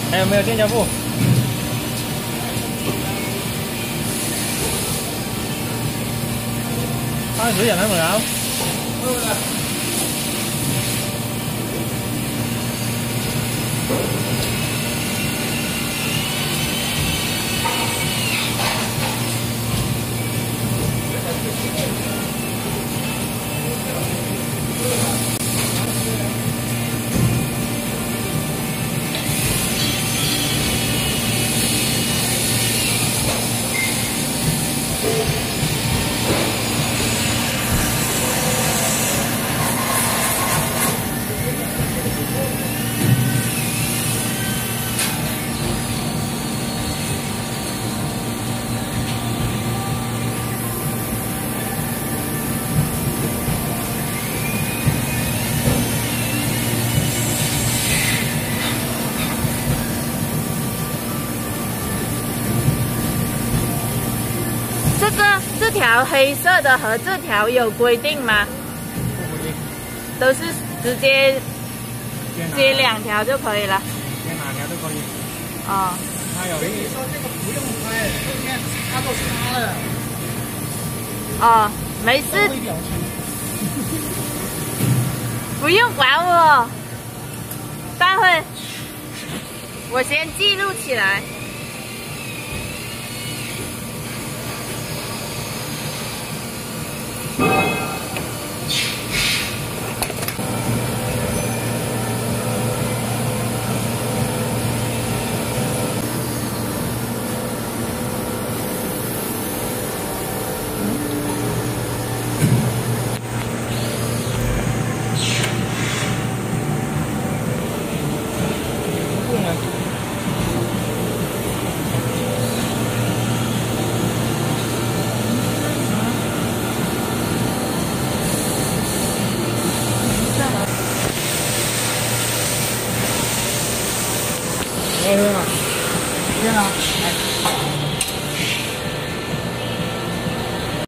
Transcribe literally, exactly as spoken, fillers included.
还有没有电胶布？开水人喺門口。 这个这条黑色的和这条有规定吗？ 不规定， 都是直接接两条就可以了。 接哪条都可以。 哦。 它有一你说这个不用拍，后面它都擦了。 哦，没事。 微表情。 不用管我，待会我先记录起来。 天啊！ 天啊！